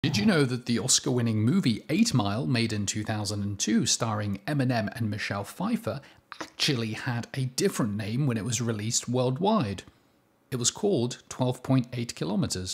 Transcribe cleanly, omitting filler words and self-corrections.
Did you know that the Oscar-winning movie 8 Mile, made in 2002 starring Eminem and Michelle Pfeiffer, actually had a different name when it was released worldwide? It was called 12.8 Kilometers.